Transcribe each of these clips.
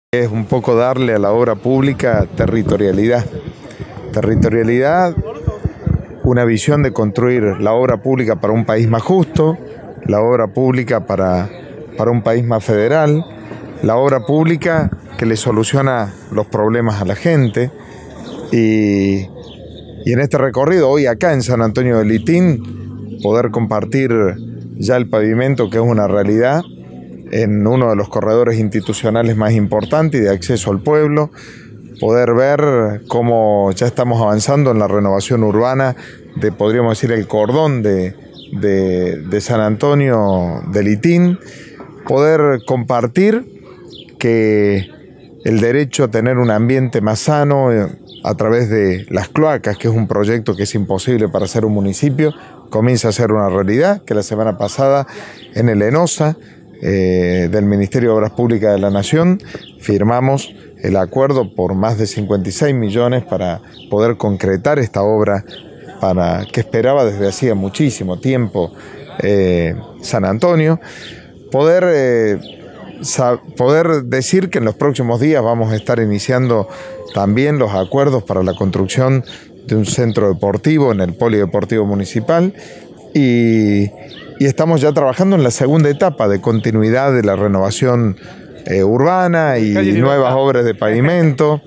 Es un poco darle a la obra pública territorialidad. Territorialidad, una visión de construir la obra pública para un país más justo, la obra pública para un país más federal, la obra pública que le soluciona los problemas a la gente. Y en este recorrido, hoy acá en San Antonio de Litín, poder compartir ya el pavimento, que es una realidad, en uno de los corredores institucionales más importantes y de acceso al pueblo, poder ver cómo ya estamos avanzando en la renovación urbana de, podríamos decir, el cordón de San Antonio de Litín, poder compartir que el derecho a tener un ambiente más sano a través de las cloacas, que es un proyecto que es imposible para ser un municipio, comienza a ser una realidad, que la semana pasada en el ENOSA, del Ministerio de Obras Públicas de la Nación, firmamos el acuerdo por más de 56 millones para poder concretar esta obra que esperaba desde hacía muchísimo tiempo San Antonio. Poder decir que en los próximos días vamos a estar iniciando también los acuerdos para la construcción de un centro deportivo en el Polideportivo Municipal y estamos ya trabajando en la segunda etapa de continuidad de la renovación urbana y nuevas obras de pavimento.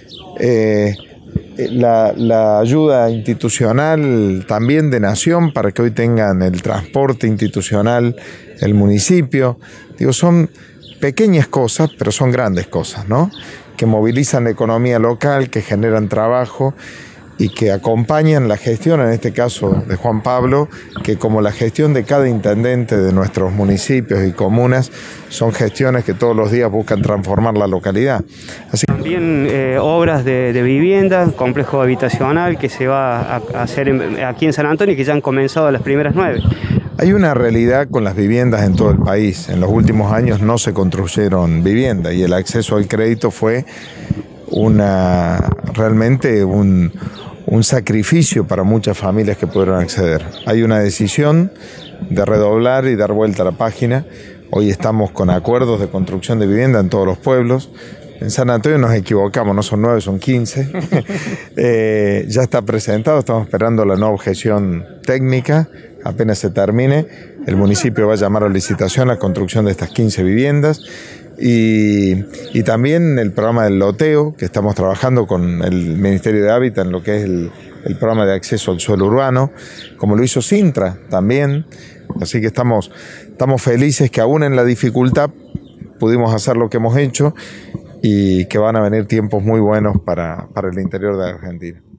La ayuda institucional también de Nación para que hoy tengan el transporte institucional el municipio. Digo, son pequeñas cosas, pero son grandes cosas, ¿no? Que movilizan la economía local, que generan trabajo y que acompañan la gestión, en este caso de Juan Pablo, que como la gestión de cada intendente de nuestros municipios y comunas, son gestiones que todos los días buscan transformar la localidad. También obras de vivienda, complejo habitacional que se va a hacer aquí en San Antonio y que ya han comenzado las primeras 9. Hay una realidad con las viviendas en todo el país. En los últimos años no se construyeron viviendas y el acceso al crédito fue realmente un sacrificio para muchas familias que pudieron acceder. Hay una decisión de redoblar y dar vuelta a la página. Hoy estamos con acuerdos de construcción de vivienda en todos los pueblos. En San Antonio nos equivocamos, no son 9, son 15. Ya está presentado, estamos esperando la nueva objeción técnica. Apenas se termine, el municipio va a llamar a licitación la construcción de estas 15 viviendas. Y también el programa del loteo, que estamos trabajando con el Ministerio de Hábitat en lo que es el programa de acceso al suelo urbano, como lo hizo Cintra también. Así que estamos felices que aún en la dificultad pudimos hacer lo que hemos hecho y que van a venir tiempos muy buenos para el interior de Argentina.